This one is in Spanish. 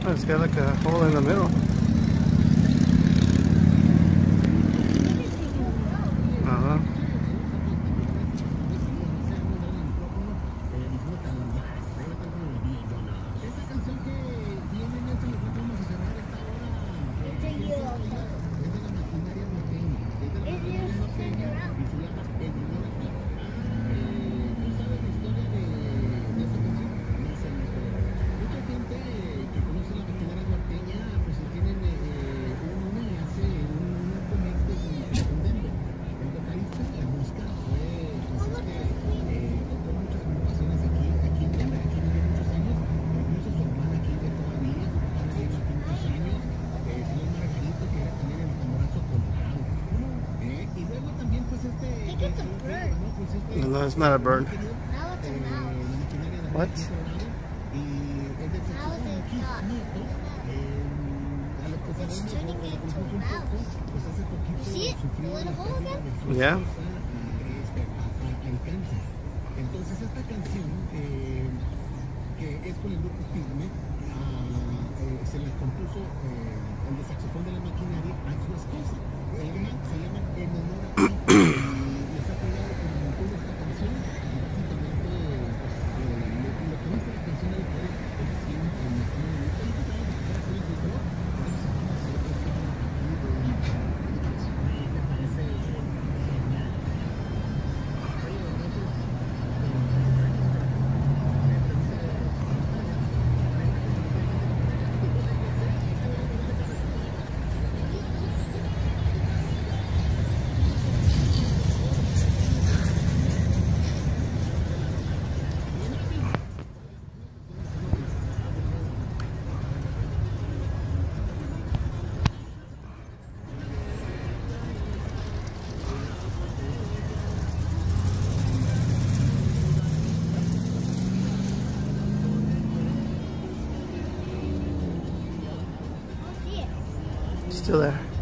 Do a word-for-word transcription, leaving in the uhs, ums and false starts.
Oh, it's got like a hole in the middle. Uh-huh. No, it's not a bird. Now it's a mouse. What? Now it's a dog. It's turning into a mouse. You see it? The little hole again? Yeah. Entonces esta canción, eh, que es con el grupo Firme, ah, eh, se les compuso eh, el de saxofón de la maquinaria a su esposa. Se llama, se llama En honor a ti. Y les ha pegado con un montón de esta canción. Y básicamente, pues, eh, lo, lo que dice la canción del poder es siempre en el mundo. Y pues ahora se quiere hacer el video. Por eso se llama Celebration aquí de la canción. Me parece genial. Oye, entonces, Still there.